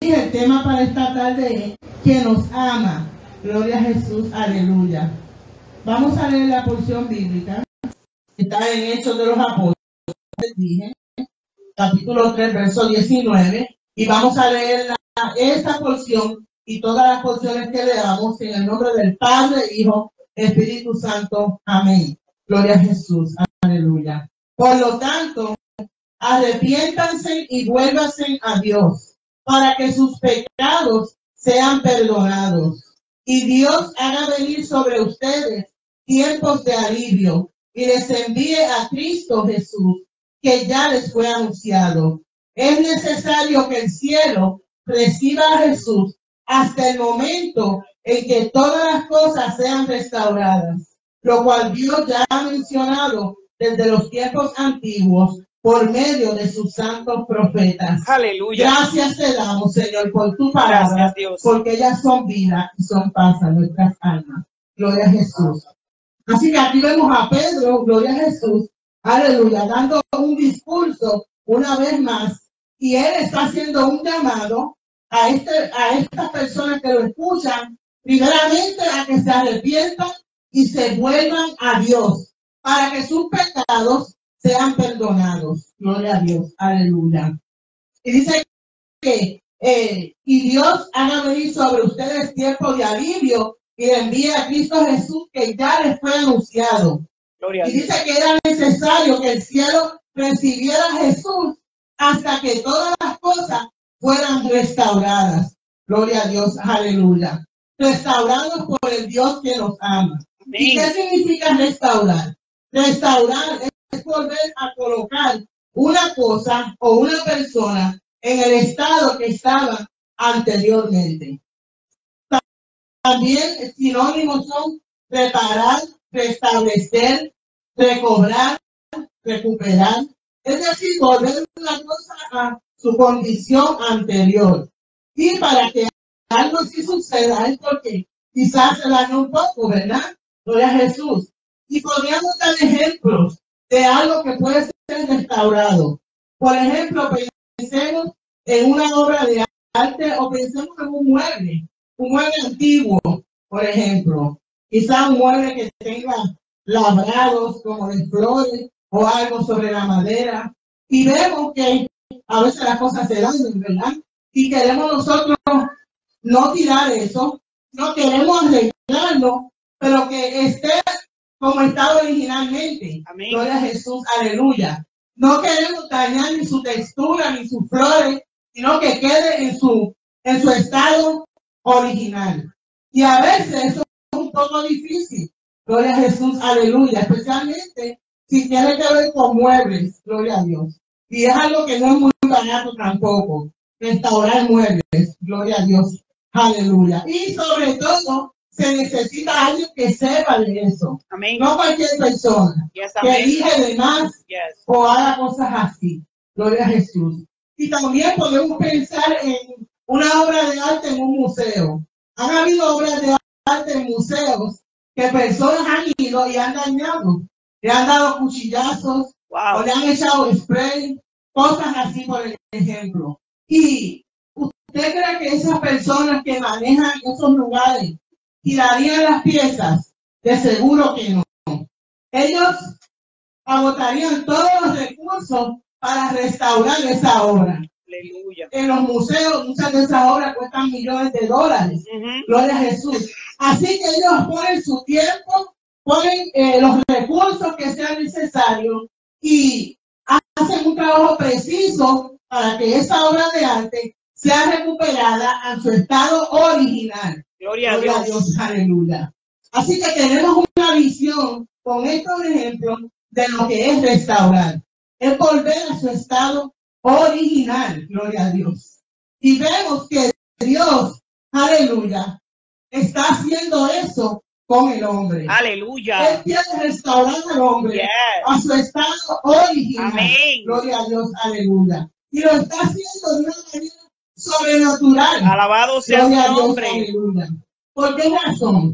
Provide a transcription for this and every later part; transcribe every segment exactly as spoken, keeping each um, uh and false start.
el tema para esta tarde es que nos ama. Gloria a Jesús, aleluya. Vamos a leer la porción bíblica. Está en Hechos de los Apóstoles, dije, capítulo tres, verso diecinueve. Y vamos a leer la, esta porción y todas las porciones que le damos en el nombre del Padre, Hijo, Espíritu Santo. Amén. Gloria a Jesús, aleluya. Por lo tanto, arrepiéntanse y vuélvanse a Dios, para que sus pecados sean perdonados. Y Dios haga venir sobre ustedes tiempos de alivio y les envíe a Cristo Jesús, que ya les fue anunciado. Es necesario que el cielo reciba a Jesús hasta el momento en que todas las cosas sean restauradas, lo cual Dios ya ha mencionado desde los tiempos antiguos por medio de sus santos profetas. Aleluya. Gracias te damos, Señor, por tu palabra. Gracias, Dios. Porque ellas son vida y son paz a nuestras almas. Gloria a Jesús. Así que aquí vemos a Pedro, gloria a Jesús, aleluya, dando un discurso una vez más. Y él está haciendo un llamado a, este, a estas personas que lo escuchan, primeramente a que se arrepientan y se vuelvan a Dios, para que sus pecados sean perdonados. Gloria a Dios, aleluya. Y dice que eh, y Dios haga venir sobre ustedes tiempo de alivio y le envíe a Cristo Jesús, que ya les fue anunciado. Gloria y dice que era necesario que el cielo recibiera a Jesús hasta que todas las cosas fueran restauradas. Gloria a Dios, aleluya. Restaurados por el Dios que nos ama. Amén. ¿Y qué significa restaurar? Restaurar es volver a colocar una cosa o una persona en el estado que estaba anteriormente. También sinónimos son reparar, restablecer, recobrar, recuperar. Es decir, volver una cosa a su condición anterior. Y para que algo así suceda es porque quizás se dañó un poco, ¿verdad? Gloria a Jesús. Y podríamos dar ejemplos de algo que puede ser restaurado. Por ejemplo, pensemos en una obra de arte o pensemos en un mueble, un mueble antiguo, por ejemplo. Quizá un mueble que tenga labrados como de flores o algo sobre la madera. Y vemos que a veces las cosas se dañan, ¿verdad? Y queremos nosotros no tirar eso, no queremos arreglarlo, pero que esté como estaba originalmente. Amén. Gloria a Jesús, aleluya. No queremos dañar ni su textura ni sus flores, sino que quede en su, en su estado original. Y a veces eso es un poco difícil. Gloria a Jesús, aleluya. Especialmente si tiene que ver con muebles, gloria a Dios. Y es algo que no es muy barato tampoco, restaurar muebles, gloria a Dios, aleluya. Y sobre todo, se necesita alguien que sepa de eso. Amén. No cualquier persona yes, que dije de más yes. o haga cosas así. Gloria a Jesús. Y también podemos pensar en una obra de arte en un museo. Han habido obras de arte en museos que personas han ido y han dañado. Le han dado cuchillazos wow. o le han echado spray, cosas así por ejemplo. Y usted cree que esas personas que manejan esos lugares tirarían las piezas, de seguro que no. Ellos agotarían todos los recursos para restaurar esa obra. Aleluya. En los museos muchas de esas obras cuestan millones de dólares. Uh-huh. Gloria a Jesús. Así que ellos ponen su tiempo, ponen eh, los recursos que sean necesarios y hacen un trabajo preciso para que esa obra de arte sea recuperada a su estado original. Gloria, Gloria a Dios. Dios, aleluya. Así que tenemos una visión con estos ejemplos de lo que es restaurar. Es volver a su estado original, gloria a Dios. Y vemos que Dios, aleluya, está haciendo eso con el hombre. Aleluya. Él quiere restaurar al hombre yes. a su estado original. Amén. Gloria a Dios, aleluya. Y lo está haciendo de una manera sobrenatural. Alabado sea su nombre. Aleluya. ¿Por qué razón?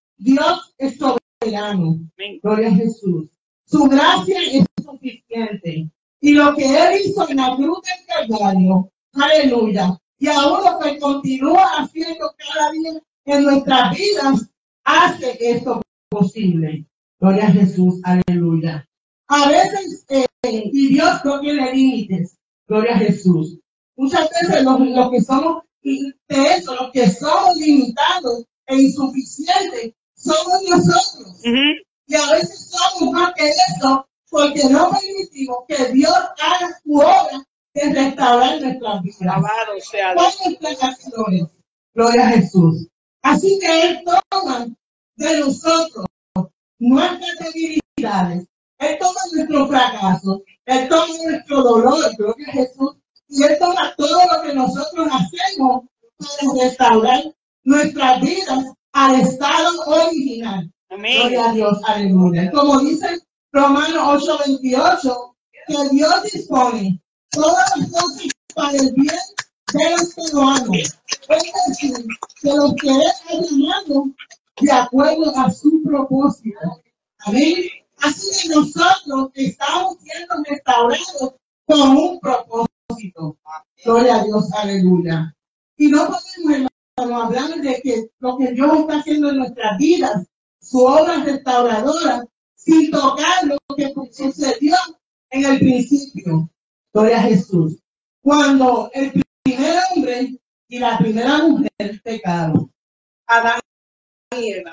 Dios es soberano. Amén. Gloria a Jesús. Su gracia es suficiente. Y lo que Él hizo en la cruz del Calvario, aleluya, y aún lo que continúa haciendo cada día en nuestras vidas hace esto posible. Gloria a Jesús, aleluya. A veces, eh, y Dios no tiene límites, gloria a Jesús. Muchas veces los, los que somos de eso, los que somos limitados e insuficientes, somos nosotros. Uh-huh. Y a veces somos más que eso, porque no permitimos que Dios haga su obra de restaurar nuestras vidas. Alabado sea Dios. Con nuestras acciones. Gloria a Jesús. Así que Él toma de nosotros nuestras debilidades, Él toma nuestro fracaso, Él toma nuestro dolor, gloria a Jesús, y Él toma todo lo que nosotros hacemos para restaurar nuestras vidas al estado original. Amén. Gloria a Dios, aleluya. Como dice Romanos ocho veintiocho, que Dios dispone todas las cosas para el bien de los que lo aman. Es decir, que los que Él ha llamado de acuerdo a su propósito. Amén. Así que nosotros estamos siendo restaurados con un propósito. Gloria a Dios, aleluya. Y no podemos, hermano, hablar de que lo que Dios está haciendo en nuestras vidas, su obra restauradora, sin tocar lo que sucedió en el principio. Gloria a Jesús. Cuando el primer hombre y la primera mujer pecaron. Adán y Eva.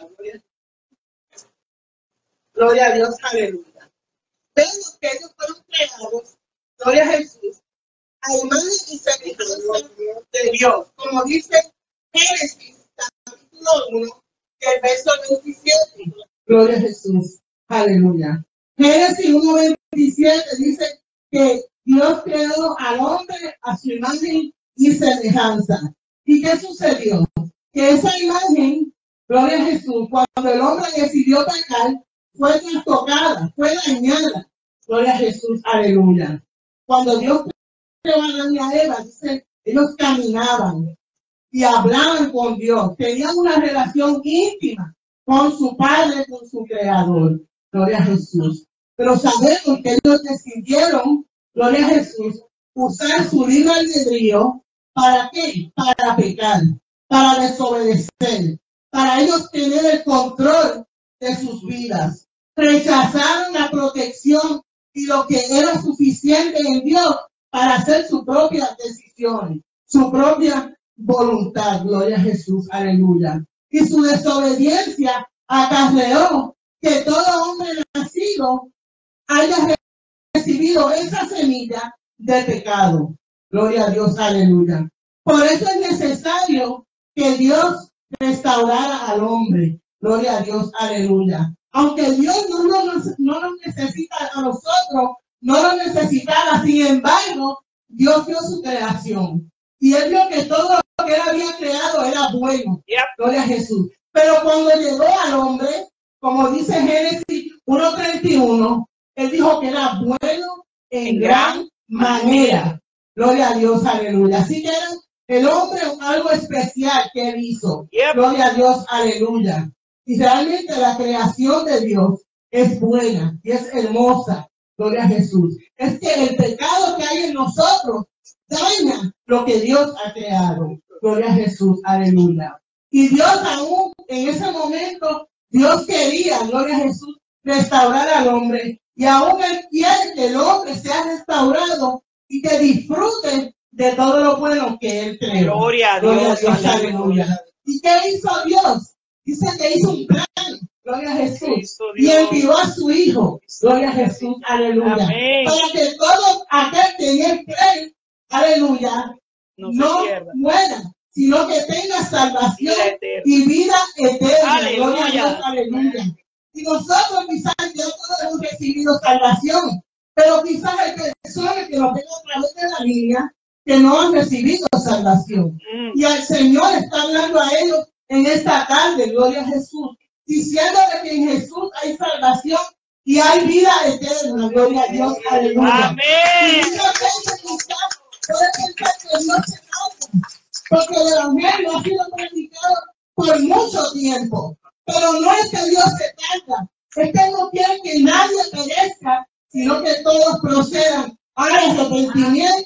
Gloria a Dios, aleluya. Vemos que ellos fueron creados, gloria a Jesús, a imagen y semejanza de Dios. Como dice Génesis, capítulo uno, el verso veintisiete. Gloria a Jesús, aleluya. Génesis uno veintisiete dice que Dios creó al hombre a su imagen y semejanza. ¿Y qué sucedió? Que esa imagen, gloria a Jesús, cuando el hombre decidió pecar, fue trastocada, fue dañada. Gloria a Jesús, aleluya. Cuando Dios creó a Adán y a Eva, dice, ellos caminaban y hablaban con Dios, tenían una relación íntima con su Padre, con su Creador. Gloria a Jesús. Pero sabemos que ellos decidieron, gloria a Jesús, usar su libre albedrío. ¿Para qué? Para pecar, para desobedecer, para ellos tener el control de sus vidas. Rechazaron la protección y lo que era suficiente en Dios para hacer sus propias decisiones, su propia voluntad. Gloria a Jesús, aleluya. Y su desobediencia acarreó que todo hombre nacido haya recibido esa semilla de pecado. Gloria a Dios, aleluya. Por eso es necesario que Dios restaurara al hombre. Gloria a Dios, aleluya. Aunque Dios no nos, no nos necesita a nosotros, no nos necesitaba, sin embargo, Dios vio su creación. Y Él vio que todo lo que Él había creado era bueno. Yep. Gloria a Jesús. Pero cuando llegó al hombre, como dice Génesis uno treinta y uno, Él dijo que era bueno en gran manera. Gloria a Dios, aleluya. Así que era el hombre algo especial que Él hizo. Yep. Gloria a Dios, aleluya. Y realmente la creación de Dios es buena y es hermosa. Gloria a Jesús. Es que el pecado que hay en nosotros daña lo que Dios ha creado. Gloria a Jesús, aleluya. Y Dios aún en ese momento, Dios quería, gloria a Jesús, restaurar al hombre. Y aún Él quiere que el hombre sea restaurado y que disfrute de todo lo bueno que Él creó. Gloria a Dios, gloria a Dios, aleluya. ¿Y qué hizo Dios? Dice que hizo un plan, gloria a Jesús, y envió a su Hijo, gloria a Jesús, aleluya, amén, para que todo aquel que en Él cree, aleluya, no, no muera, sino que tenga salvación y vida eterna, aleluya, gloria a Dios, aleluya. Y nosotros quizás ya todos hemos recibido salvación, pero quizás hay personas que nos ven a través de la línea que no han recibido salvación. Mm. Y el Señor está hablando a ellos en esta tarde, gloria a Jesús, diciéndole que en Jesús hay salvación y hay vida eterna, gloria a Dios, aleluya. Amén. Y muchas veces quizás puede pensar que Dios se calla, porque el evangelio ha sido predicado por mucho tiempo, pero no es que Dios se calla, es que no quiere que nadie perezca, sino que todos procedan al arrepentimiento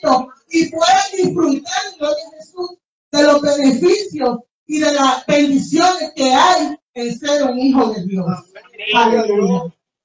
y puedan disfrutar, gloria a Jesús, de los beneficios y de las bendiciones que hay en ser un hijo de Dios. Aleluya.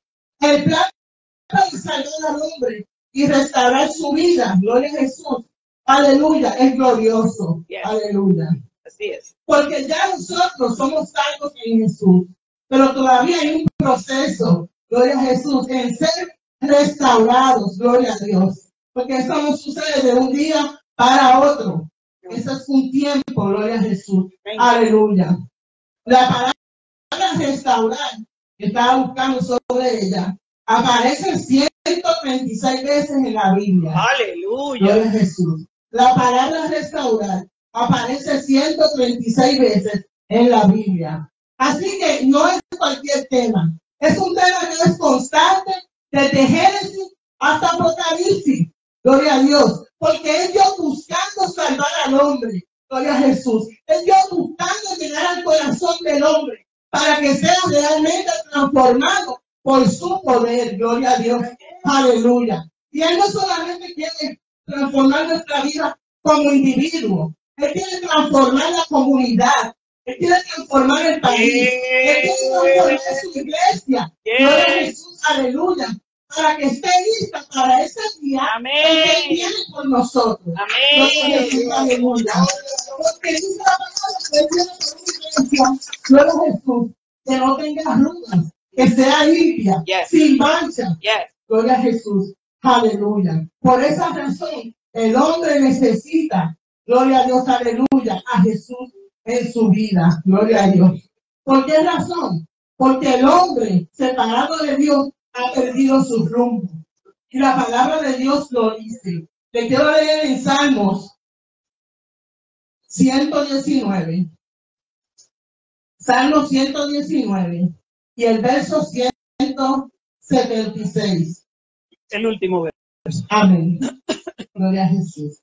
El plan para salvar al hombre y restaurar su vida, gloria a Jesús, aleluya, es glorioso. Yes. Aleluya. Así es. Porque ya nosotros somos salvos en Jesús, pero todavía hay un proceso, gloria a Jesús, en ser restaurados, gloria a Dios. Porque eso no sucede de un día para otro. Eso es un tiempo, gloria a Jesús. Aleluya. La palabra restaurar, que estaba buscando sobre ella, aparece ciento treinta y seis veces en la Biblia. Aleluya. Gloria a Jesús. La palabra restaurar aparece ciento treinta y seis veces en la Biblia. Así que no es cualquier tema. Es un tema que es constante desde Génesis hasta Apocalipsis. Gloria a Dios. Porque es Dios buscando salvar al hombre. Gloria a Jesús. Es Dios buscando llegar al corazón del hombre para que sea realmente transformado por su poder. Gloria a Dios. Aleluya. Y Él no solamente quiere transformar nuestra vida como individuo. Él quiere transformar la comunidad. Él quiere transformar el país. Él quiere transformar su iglesia. Gloria a Jesús. Aleluya. Para que esté lista para ese día. Amén. Que Él viene por nosotros. Amén. Jesús, aleluya. Porque dice la palabra que Él viene por su iglesia. Gloria a Jesús. Que no tenga arrugas. Que sea limpia. Yes. Sin mancha. Yes. Gloria a Jesús. Aleluya. Por esa razón, el hombre necesita, gloria a Dios, aleluya, a Jesús en su vida. Gloria a Dios. ¿Por qué razón? Porque el hombre separado de Dios ha perdido su rumbo. Y la palabra de Dios lo dice. Le quiero leer en Salmos ciento diecinueve. Salmo ciento diecinueve. Y el verso ciento setenta y seis. El último verso. Amén. Gloria a Jesús.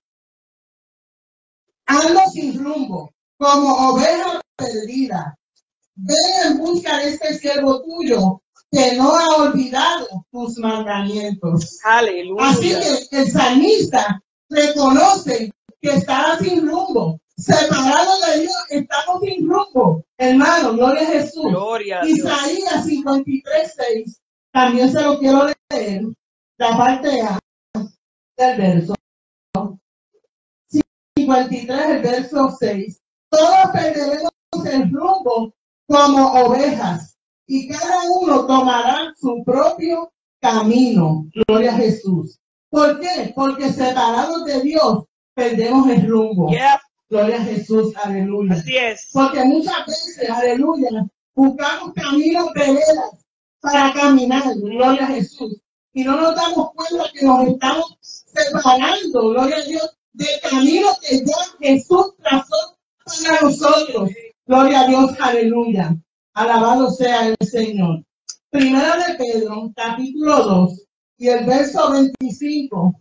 Ando sin rumbo, como oveja perdida. Ven en busca de este siervo tuyo, que no ha olvidado tus mandamientos. Aleluya. Así que el salmista reconoce que estaba sin rumbo. Separado de Dios, estamos sin rumbo. Hermano, gloria a Jesús. Gloria a Dios. Isaías cincuenta y tres, seis. También se lo quiero leer. La parte A del verso. cincuenta y tres, el verso seis. Todos perderemos el rumbo como ovejas, y cada uno tomará su propio camino. Gloria a Jesús. ¿Por qué? Porque separados de Dios perdemos el rumbo. Yep. Gloria a Jesús, aleluya. Así es. Porque muchas veces, aleluya, buscamos caminos, veredas para caminar. Gloria a Jesús. Y no nos damos cuenta que nos estamos separando, gloria a Dios, del camino que ya Jesús trazó para nosotros. Gloria a Dios, aleluya. Alabado sea el Señor. Primera de Pedro, capítulo dos, y el verso veinticinco,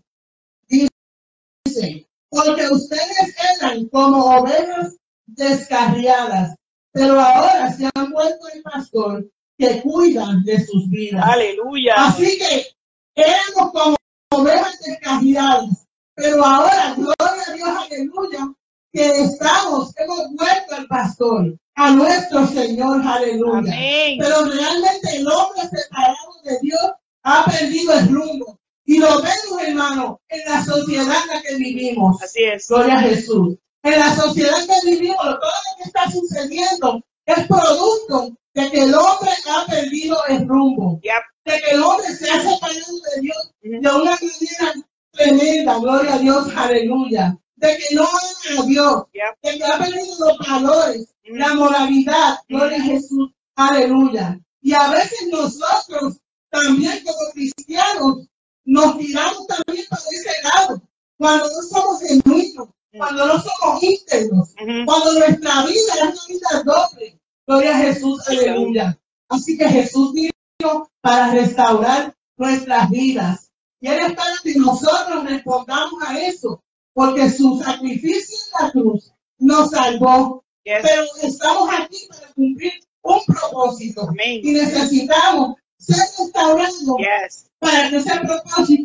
dice, porque ustedes eran como ovejas descarriadas, pero ahora se han vuelto el pastor que cuidan de sus vidas. Aleluya. Así que éramos como ovejas descarriadas, pero ahora, gloria a Dios, aleluya, que estamos, hemos vuelto al pastor, a nuestro Señor, aleluya. Amén. Pero realmente el hombre separado de Dios ha perdido el rumbo. Y lo vemos, hermano, en la sociedad en la que vivimos. Así es. Gloria a Jesús. En la sociedad en que vivimos, todo lo que está sucediendo es producto de que el hombre ha perdido el rumbo. Yep. De que el hombre se ha separado de Dios de una manera tremenda. Gloria a Dios, aleluya. De que no ama a Dios. Yep. De que ha perdido los valores, mm. la moralidad. Gloria a Jesús, aleluya. Y a veces nosotros también como cristianos nos tiramos también para ese lado, cuando no somos genuinos, cuando no somos íntegros, uh-huh. cuando nuestra vida es una vida doble. Gloria a Jesús, aleluya. Así que Jesús vino para restaurar nuestras vidas. Y Él espera que nosotros respondamos a eso, porque su sacrificio en la cruz nos salvó. Yes. Pero estamos aquí para cumplir un propósito. Amén. Y necesitamos ser restaurados. Yes. Para que ese propósito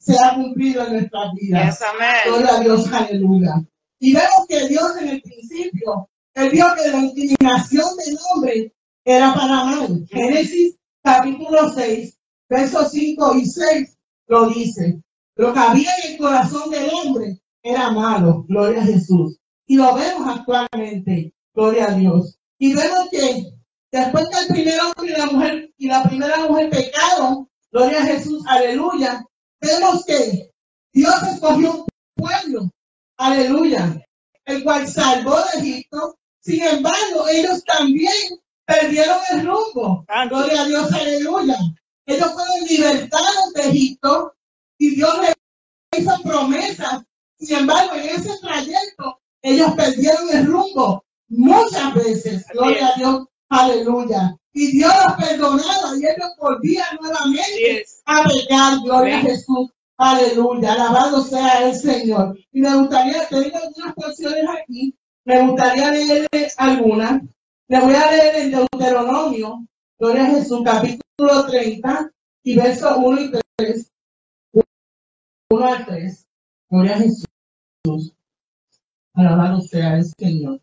se ha cumplido en nuestras vidas. Yes, amén. Gloria a Dios, aleluya. Y vemos que Dios en el principio, Él vio que la inclinación del hombre era para mal. Génesis capítulo seis, versos cinco y seis lo dice. Lo que había en el corazón del hombre era malo, gloria a Jesús. Y lo vemos actualmente, gloria a Dios. Y vemos que después que el primer hombre y la mujer y la primera mujer pecaron, gloria a Jesús, aleluya, vemos que Dios escogió un pueblo, aleluya, el cual salvó de Egipto. Sin embargo, ellos también perdieron el rumbo. Gloria a Dios, aleluya. Ellos fueron libertados de Egipto y Dios les hizo promesas. Sin embargo, en ese trayecto, ellos perdieron el rumbo muchas veces. Gloria a Dios, aleluya. Y Dios los perdonaba y ellos volvían nuevamente Yes. a pecar. Gloria Amén. a Jesús, aleluya. Alabado sea el Señor. Y me gustaría, tengo algunas porciones aquí, me gustaría leerle algunas. Le voy a leer el Deuteronomio, gloria a Jesús, capítulo treinta y versos uno y tres. uno al tres. Gloria a Jesús. Alabado sea el Señor.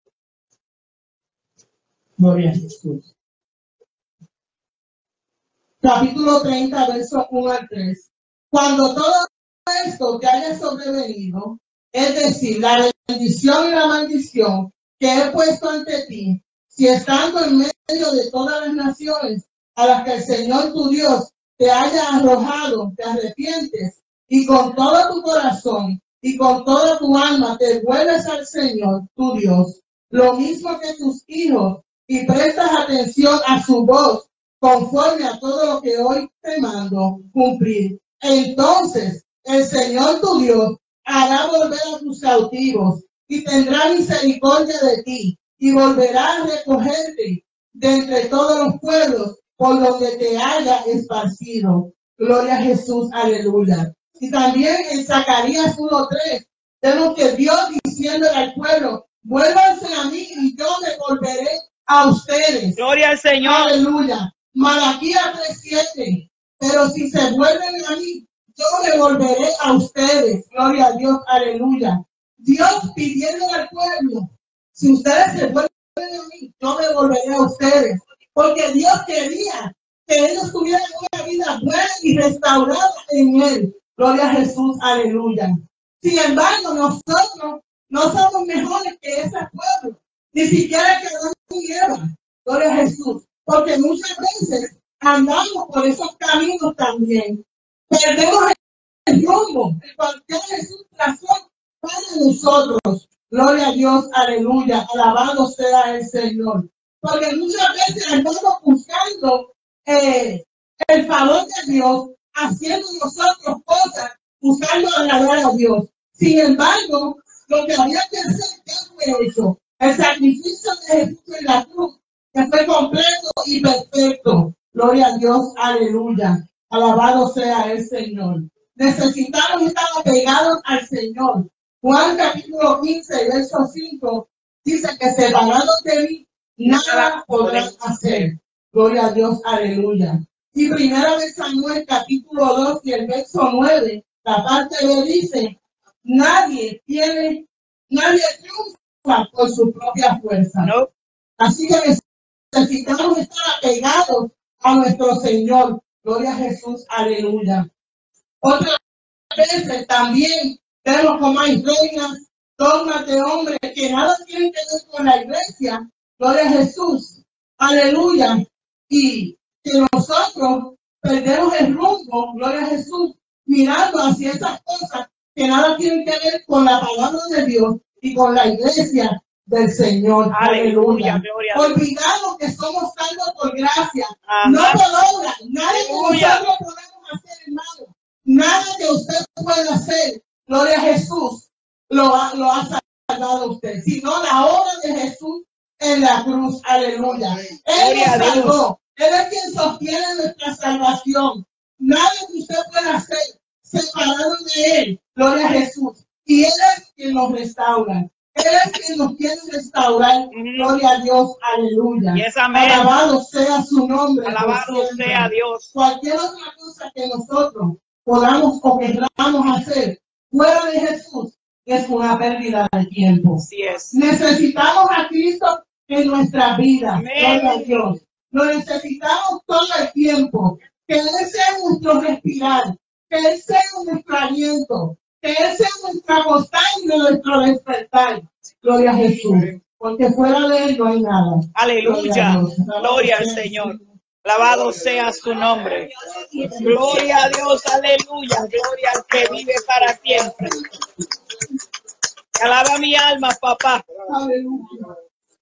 Gloria a Jesús. Capítulo treinta, versos uno al tres. Cuando todo esto te haya sobrevenido, es decir, la bendición y la maldición que he puesto ante ti, si estando en medio de todas las naciones a las que el Señor tu Dios te haya arrojado, te arrepientes y con todo tu corazón y con toda tu alma te vuelves al Señor tu Dios, lo mismo que tus hijos, y prestas atención a su voz conforme a todo lo que hoy te mando cumplir. Entonces el Señor tu Dios hará volver a tus cautivos y tendrá misericordia de ti y volverá a recogerte de entre todos los pueblos por donde te haya esparcido. Gloria a Jesús, aleluya. Y también en Zacarías uno tres vemos que Dios diciendo al pueblo, vuélvanse a mí y yo me volveré a ustedes. Gloria al Señor. Aleluya. Malaquías tres siete, pero si se vuelven a mí, yo me volveré a ustedes. Gloria a Dios, aleluya. Dios pidiendo al pueblo, si ustedes se vuelven a mí, yo me volveré a ustedes. Porque Dios quería que ellos tuvieran una vida buena y restaurada en Él. Gloria a Jesús, aleluya. Sin embargo, nosotros no somos mejores que ese pueblo, ni siquiera que Adán y Eva. Gloria a Jesús. Porque muchas veces andamos por esos caminos también. Perdemos el rumbo, el cual Jesús trazó para nosotros. Gloria a Dios, aleluya, alabado sea el Señor. Porque muchas veces andamos buscando eh, el favor de Dios, haciendo nosotros cosas, buscando agradar a Dios. Sin embargo, lo que había que hacer ya fue eso. El sacrificio de Jesús en la cruz, que fue completo y perfecto. Gloria a Dios, aleluya. Alabado sea el Señor. Necesitamos estar apegados al Señor. Juan capítulo quince, verso cinco, dice que separados de mí, nada podrán hacer. Gloria a Dios, aleluya. Y primera de Samuel capítulo dos y el verso nueve, la parte B dice, nadie tiene, nadie triunfa por su propia fuerza. No. Así que necesitamos estar apegados a nuestro Señor. Gloria a Jesús, aleluya. Otras veces también vemos como hay reinas, dogmas de hombres que nada tienen que ver con la iglesia. Gloria a Jesús, aleluya. Y que nosotros perdemos el rumbo, gloria a Jesús, mirando hacia esas cosas que nada tienen que ver con la palabra de Dios y con la iglesia del Señor. Aleluya, Aleluya. gloria a Dios. Olvidamos que somos salvos por gracia, Ajá. no por obra. Nada que Aleluya. nosotros podemos hacer, hermano. Nada que usted pueda hacer, gloria a Jesús, lo ha, lo ha salvado a usted, sino la obra de Jesús en la cruz. Aleluya. Él Gloria a nos Dios. salvó. Él es quien sostiene nuestra salvación. Nada que usted pueda hacer separado de Él. Gloria a Jesús. Y Él es quien nos restaura. Él es quien nos quiere restaurar. Ujú. Gloria a Dios. Aleluya. Yes, amén. Alabado sea su nombre. por Alabado siempre. sea Dios. Cualquier otra cosa que nosotros podamos o queramos hacer fuera de Jesús es una pérdida de tiempo. Así es. Necesitamos a Cristo en nuestra vida. Amén. Gloria a Dios. Lo necesitamos todo el tiempo. Que Él sea nuestro respirar, que Él sea nuestro aliento, que Él sea nuestra constante y nuestro despertar. Gloria a Jesús. Porque fuera de Él no hay nada. Aleluya. Gloria al Señor. Alabado sea su nombre. Gloria a Dios. Aleluya. Gloria al que vive para siempre. Alaba mi alma, papá. Aleluya.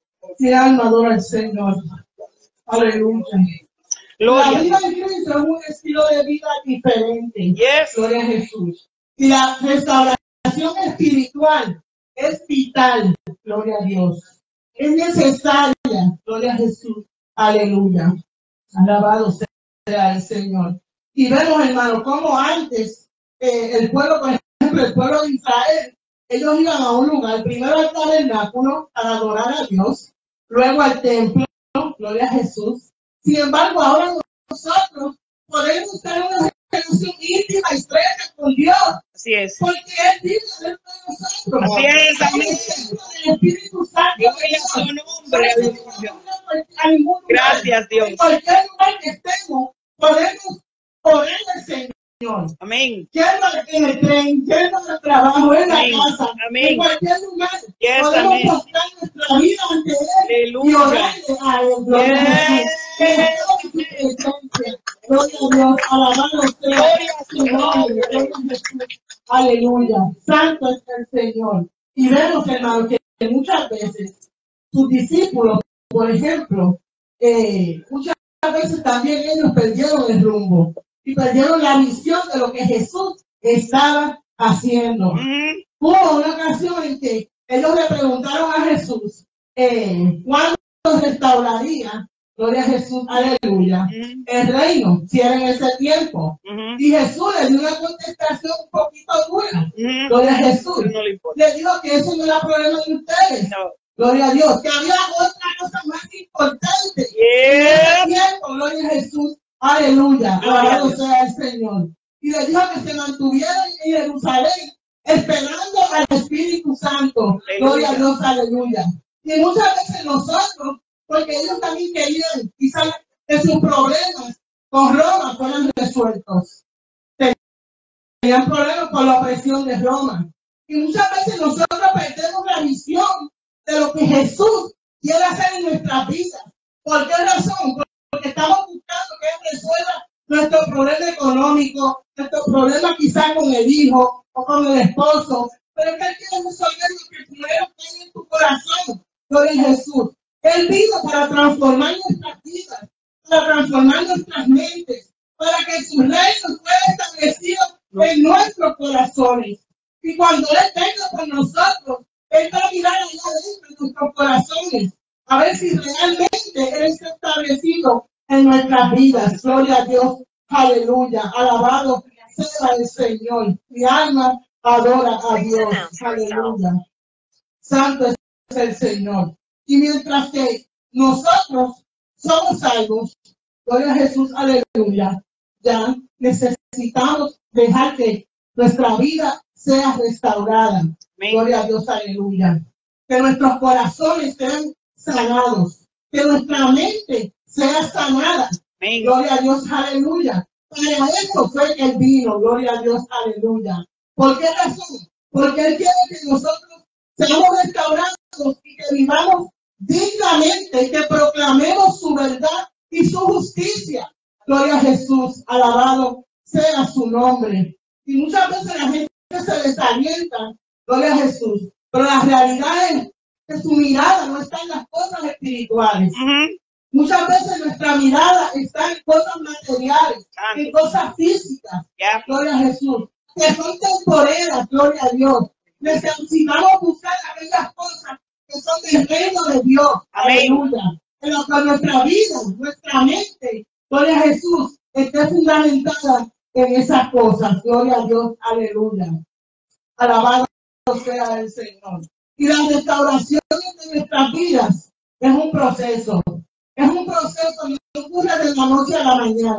Mi alma adora al Señor. Aleluya. La Gloria. vida en Cristo es un estilo de vida diferente. Yes. Gloria a Jesús. Y la restauración espiritual es vital. Gloria a Dios. Es necesaria. Gloria a Jesús. Aleluya. Alabado sea el Señor. Y vemos, hermano, como antes eh, el pueblo, por ejemplo, el pueblo de Israel, ellos iban a un lugar, primero al tabernáculo para adorar a Dios, luego al templo, gloria a Jesús. Sin embargo, ahora nosotros podemos tener una relación íntima y estrecha con Dios, Así es. porque Él vive dentro de nosotros. Así es, amén. El Espíritu Santo. Gloria a su nombre. Aleluya. A ningún lugar. Gracias, Dios. En cualquier lugar que estemos, podemos orar al Señor. Amén. Yendo en el tren, yendo al trabajo, en la Amén. casa, Amén. en cualquier lugar, Yes, podemos amén. mostrar nuestra vida ante Él y Aleluya. orarle a Él. Gloria a Jesús. Yes. En su presencia. Gloria a Dios, alabado sea Gloria a su su nombre. Gloria a Jesús. Aleluya. Santo es el Señor. Y vemos, hermano, que muchas veces sus discípulos, por ejemplo, eh, muchas veces también ellos perdieron el rumbo y perdieron la visión de lo que Jesús estaba haciendo. Mm. Hubo una ocasión en que ellos le preguntaron a Jesús eh, cuándo restauraría, gloria a Jesús, aleluya, Mm. el reino, si era en ese tiempo. Mm. Y Jesús le dio una contestación un poquito dura, Mm. gloria a Jesús. No le importa. Le dijo que eso no era problema de ustedes. No. Gloria a Dios, que había otra cosa más importante. Yeah. En ese tiempo, gloria a Jesús, aleluya, Gloria a alabado Dios. sea el Señor. Y le dijo que se mantuvieran en Jerusalén, esperando al Espíritu Santo. Aleluya. Gloria a Dios, aleluya. Y muchas veces nosotros, porque ellos también querían, quizás, que sus problemas con Roma fueran resueltos. Tenían problemas con la opresión de Roma. Y muchas veces nosotros perdemos la visión de lo que Jesús quiere hacer en nuestras vidas. ¿Por qué razón? Porque estamos buscando que Él resuelva nuestro problema económico, nuestro problema quizás con el hijo o con el esposo. Pero es que Él quiere resolver lo que primero tiene en tu corazón. Gloria a Jesús. Él vino para transformar nuestras vidas, para transformar nuestras mentes, para que su reino fuera establecido en nuestros corazones. Y cuando Él venga con nosotros, Él va a mirar allá dentro de nuestros corazones, a ver si realmente Él está establecido en nuestras vidas. Gloria a Dios. Aleluya. Alabado sea el Señor. Mi alma adora a Dios. Aleluya. Santo es el Señor. Y mientras que nosotros somos salvos, gloria a Jesús, aleluya, ya necesitamos dejar que nuestra vida sea restaurada. Amén. Gloria a Dios, aleluya. Que nuestros corazones sean sanados, que nuestra mente sea sanada. Amén. Gloria a Dios, aleluya. Para eso fue que Él vino, gloria a Dios, aleluya. ¿Por qué razón? Porque Él quiere que nosotros seamos restaurados y que vivamos dignamente, que proclamemos su verdad y su justicia. Gloria a Jesús, alabado sea su nombre. Y muchas veces la gente se desalienta, gloria a Jesús, pero la realidad es que su mirada no está en las cosas espirituales. Mm. Muchas veces nuestra mirada está en cosas materiales, en cosas físicas, Yeah. gloria a Jesús, que son temporeras, gloria a Dios. Necesitamos buscar aquellas cosas que son del reino de Dios. Amén. Aleluya. En lo que nuestra vida, nuestra mente, gloria a Jesús, esté fundamentada en esas cosas. Gloria a Dios. Aleluya. Alabado sea el Señor. Y la restauración de nuestras vidas es un proceso. Es un proceso que no ocurre de la noche a la mañana.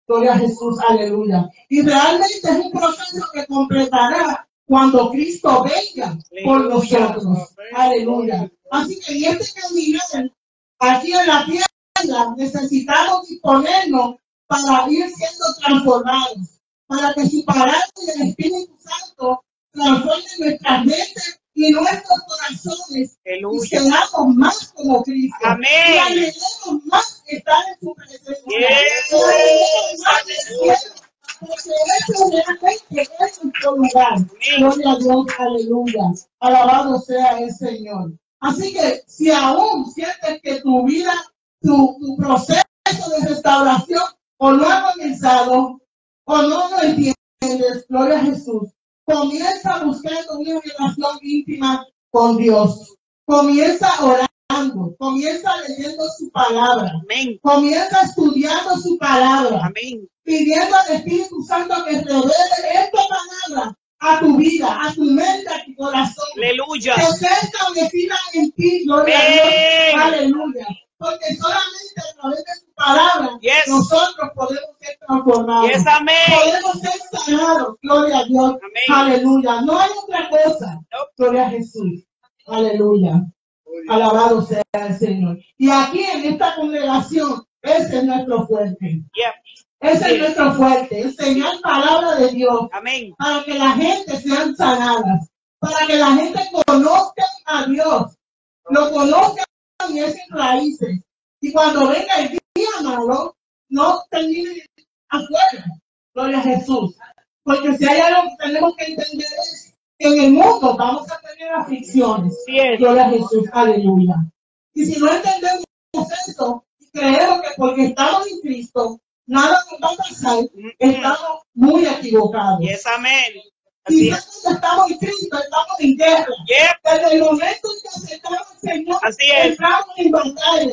Gloria a Jesús, aleluya. Y realmente es un proceso que completará cuando Cristo venga por nosotros. Aleluya. Así que en este caminar aquí en la tierra necesitamos disponernos para ir siendo transformados, para que su palabra del Espíritu Santo transforme nuestras mentes y nuestros corazones. Aleluya. Y seamos más como Cristo. Amén. Y anhelemos más estar en su presencia. Yes. Y anhelemos más estar, porque eso realmente es nuestro lugar. Gloria a Dios, aleluya. Alabado sea el Señor. Así que si aún sientes que tu vida, tu, tu proceso de restauración o no ha comenzado o no lo entiendes, gloria a Jesús, comienza buscando una relación íntima con Dios. Comienza orando, comienza leyendo su palabra. Amén. Comienza estudiando su palabra. Amén. Pidiendo al Espíritu Santo que revele esta palabra a tu vida, a tu mente, a tu corazón. Aleluya. Que sea establecida en ti, gloria a Dios. Aleluya. Porque solamente a través de su palabra yes. nosotros podemos ser transformados. Yes, amén. Podemos ser sanados, gloria a Dios. Amén. Aleluya. No hay otra cosa. Nope. Gloria a Jesús. Aleluya. Alabado sea el Señor. Y aquí en esta congregación, ese es nuestro fuerte. Yeah. Ese es nuestro fuerte, enseñar palabra de Dios. Amén. Para que la gente sean sanadas, para que la gente conozca a Dios, lo conozcan en esas raíces. Y cuando venga el día malo, no termine afuera. Gloria a Jesús. Porque si hay algo que tenemos que entender es que en el mundo vamos a tener aflicciones. Yes. Gloria a Jesús, aleluya. Y si no entendemos eso, creemos que porque estamos en Cristo, nada nos va a pasar, estamos muy equivocados. Yes, amén. Quizás cuando estamos en Cristo, estamos en guerra. Yep. Desde el momento en que aceptamos al Señor, así es. entramos en batalla.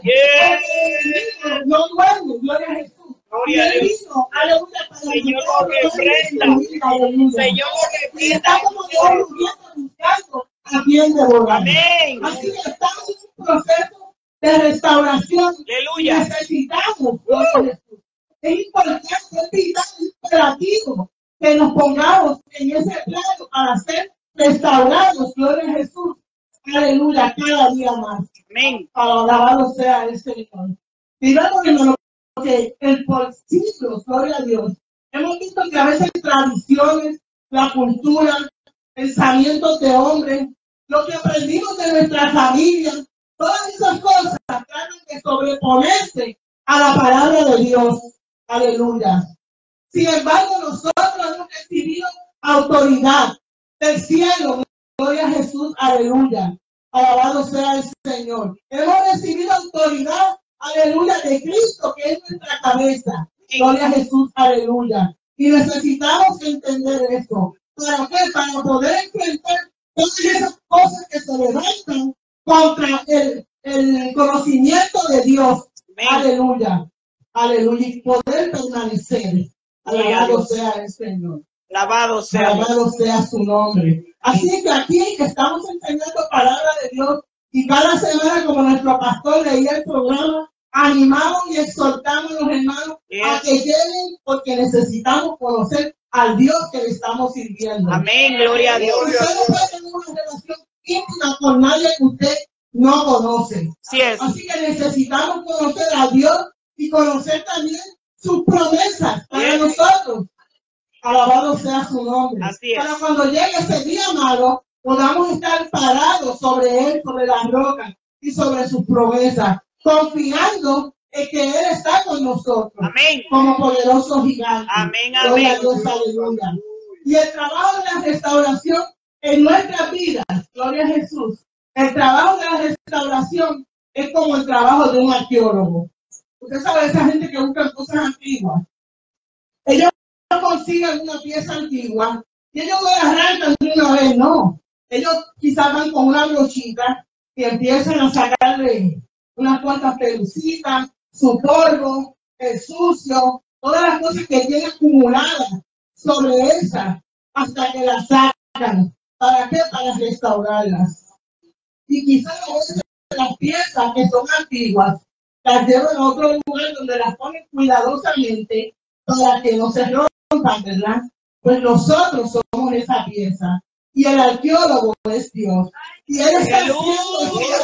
Yes. No duerme, gloria a Jesús. Gloria a Dios. Vino, aleluya, para Señor lo reprenda. Señor lo y está reprenda. como Dios buscando a quien devorar. Amén. Así que estamos en un proceso de restauración. Aleluya. Necesitamos, gloria a Jesús. Es importante, es vital, es imperativo que nos pongamos en ese plano para ser restaurados, gloria a Jesús. Aleluya, cada día más. Amén. Alabado sea el Señor. Y luego, hermano, que el por siglos, gloria a Dios, hemos visto que a veces tradiciones, la cultura, pensamientos de hombres, lo que aprendimos de nuestra familia, todas esas cosas tratan de sobreponerse a la palabra de Dios. Aleluya. Sin embargo, nosotros hemos recibido autoridad del cielo. Gloria a Jesús. Aleluya. Alabado sea el Señor. Hemos recibido autoridad, aleluya, de Cristo, que es nuestra cabeza. Gloria a Jesús. Aleluya. Y necesitamos entender eso. ¿Para qué? Para poder enfrentar todas esas cosas que se levantan contra el, el conocimiento de Dios. Amén. Aleluya. Aleluya. Y poder permanecer. Alabado sea el Señor. Alabado sea. Alabado sea su nombre. Así que aquí estamos enseñando palabra de Dios. Y cada semana, como nuestro pastor leía el programa, animamos y exhortamos a los hermanos yes. a que lleguen, porque necesitamos conocer al Dios que le estamos sirviendo. Amén, gloria a Dios. Usted no puede tener una relación íntima con nadie que usted no conoce. Sí es. Así que necesitamos conocer a Dios y conocer también sus promesas para yes. nosotros. Alabado sea su nombre. Así es. Para cuando llegue ese día malo, podamos estar parados sobre él, sobre la roca y sobre sus promesas, confiando en que él está con nosotros. Amén. Como poderoso gigante. Amén, amén. amén. Dios, aleluya. Y el trabajo de la restauración en nuestras vidas, gloria a Jesús. El trabajo de la restauración es como el trabajo de un arqueólogo. Usted sabe, esa gente que busca cosas antiguas. Ellos consiguen una pieza antigua y ellos no la arrancan de una vez, no. Ellos quizás van con una brochita y empiezan a sacarle unas cuantas pelucitas, su polvo, el sucio, todas las cosas que tienen acumuladas sobre esa, hasta que las sacan. ¿Para qué? Para restaurarlas. Y quizás a veces las piezas que son antiguas las llevan a otro lugar donde las ponen cuidadosamente para que no se rompan, ¿verdad? Pues nosotros somos esa pieza y el arqueólogo es Dios. Y Él está haciendo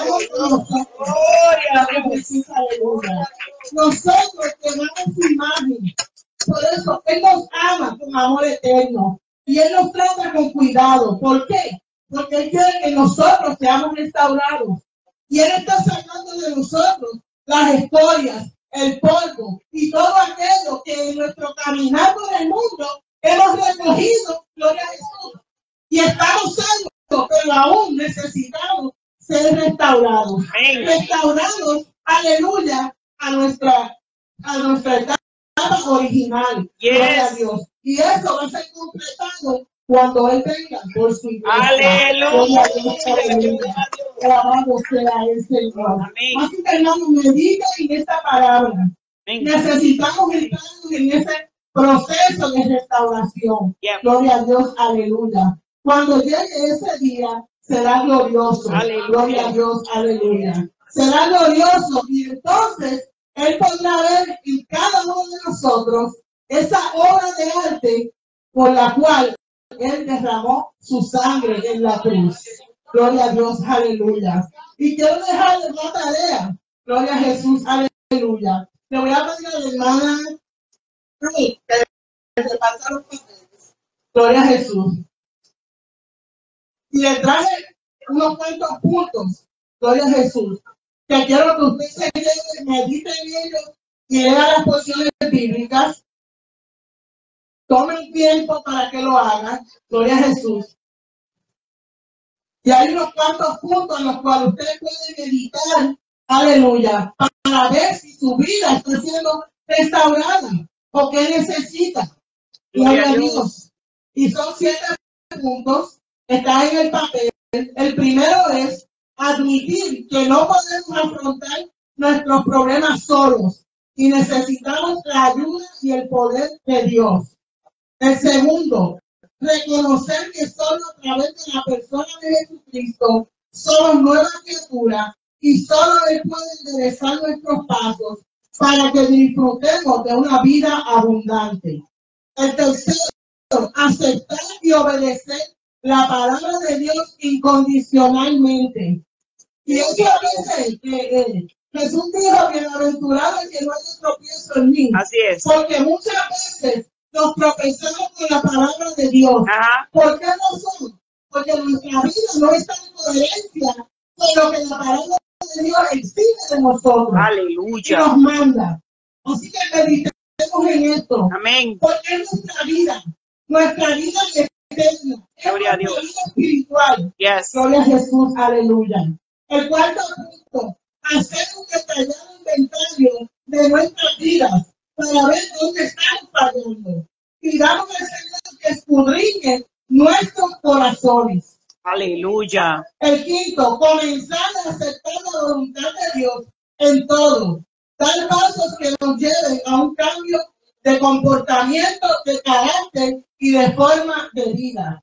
aleluya. Nosotros tenemos su imagen. Por eso Él nos ama con amor eterno. Y Él nos trata con cuidado. ¿Por qué? Porque Él quiere que nosotros seamos restaurados. Y Él está sacando de nosotros las escorias, el polvo y todo aquello que en nuestro caminar por el mundo hemos recogido, gloria a Jesús. Y estamos salvos, pero aún necesitamos ser restaurados. Amén. Restaurados, aleluya, a nuestra, a nuestra etapa original. Yes. Gloria a Dios. Y eso va a ser completado cuando Él venga por su iglesia. Aleluya. Alabado sea el Señor. Amén. Así que hermanos, mediten en esta palabra. Amén. Necesitamos entrar en ese proceso de restauración. Yeah. Gloria a Dios, aleluya. Cuando llegue ese día, será glorioso. Aleluya. Gloria a Dios, aleluya. Será glorioso y entonces Él podrá ver en cada uno de nosotros esa obra de arte por la cual Él derramó su sangre en la cruz. Gloria a Dios, aleluya. Y quiero dejarles una tarea. Gloria a Jesús, aleluya. Le voy a pedir a la hermana que se pase los papeles. Gloria a Jesús. Y le traje unos cuantos puntos. Gloria a Jesús. Que quiero que usted se lleve, medite en ellos y lea las porciones bíblicas. Tomen tiempo para que lo hagan. Gloria a Jesús. Y hay unos cuantos puntos en los cuales usted puede meditar, aleluya, para ver si su vida está siendo restaurada o qué necesita. Gloria a Dios. Y son siete puntos, están en el papel. El primero es admitir que no podemos afrontar nuestros problemas solos y necesitamos la ayuda y el poder de Dios. El segundo, reconocer que solo a través de la persona de Jesucristo somos nuevas criaturas y solo Él puede enderezar nuestros pasos para que disfrutemos de una vida abundante. El tercero, aceptar y obedecer la palabra de Dios incondicionalmente. Y eso dice que eh, Jesús dijo, bienaventurado el que no haya tropiezo en mí. Así es. Porque muchas veces nos tropezamos con la palabra de Dios. Ajá. ¿Por qué no son? Porque nuestra vida no está en coherencia con lo que la palabra de Dios exige de nosotros. Aleluya. Y nos manda. Así que meditemos en esto. Amén. Porque es nuestra vida, nuestra vida eterna. Gloria a Dios. Vida espiritual. Yes. Gloria a Jesús. Aleluya. El cuarto punto, hacer un detallado inventario de nuestras vidas para ver dónde estamos fallando. Pidamos al Señor que escudriñe nuestros corazones. Aleluya. El quinto, comenzar a aceptar la voluntad de Dios en todo. Dar pasos que nos lleven a un cambio de comportamiento, de carácter y de forma de vida.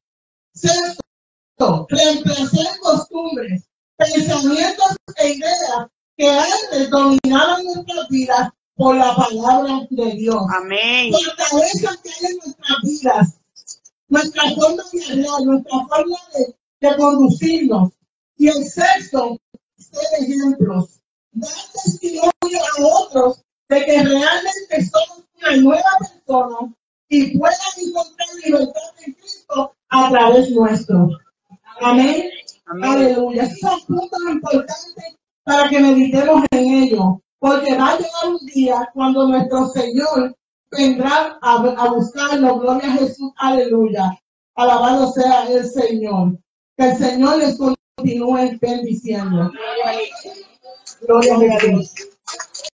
Sexto, reemplazar costumbres, pensamientos e ideas que antes dominaban nuestras vidas por la palabra de Dios. Amén. La cabeza que hay en nuestras vidas, nuestra forma de hablar, nuestra forma de, de conducirnos. Y el sexto, ser ejemplos. Dar testimonio a otros de que realmente somos una nueva persona y puedan encontrar libertad en Cristo a través nuestro. Amén. Amén. Aleluya. Esos son puntos importantes para que meditemos en ello. Porque va a llegar un día cuando nuestro Señor vendrá a, a buscarnos. Gloria a Jesús, aleluya. Alabado sea el Señor. Que el Señor les continúe bendiciendo. Gloria a Jesús.